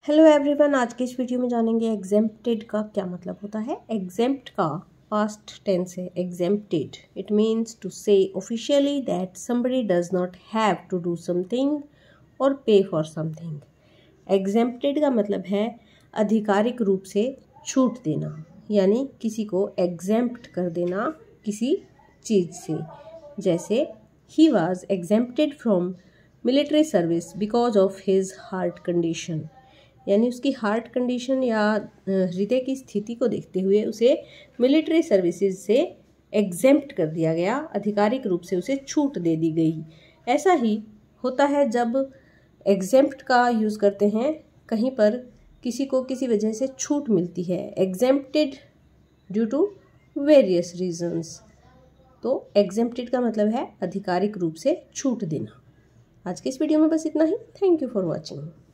Hello everyone, आज के इस वीडियो में जानेंगे एग्जेम्प्टेड का क्या मतलब होता है। एग्जेम्प्ट का पास्ट टेंस है exempted. It means to say officially that somebody does not have to do something और पे फॉर समथिंग। एग्जेम्प्टेड का मतलब है आधिकारिक रूप से छूट देना, यानी किसी को एग्जेम्प्ट कर देना किसी चीज़ से। जैसे ही was exempted from military service because of his heart condition, यानी उसकी हार्ट कंडीशन या हृदय की स्थिति को देखते हुए उसे मिलिट्री सर्विसेज से एग्जेम्प्ट कर दिया गया, आधिकारिक रूप से उसे छूट दे दी गई। ऐसा ही होता है जब एग्जेम्प्ट का यूज़ करते हैं कहीं पर किसी को किसी वजह से छूट मिलती है, exempted due to various reasons. तो एग्जेम्प्टेड का मतलब है आधिकारिक रूप से छूट देना। आज के इस वीडियो में बस इतना ही। Thank you for watching.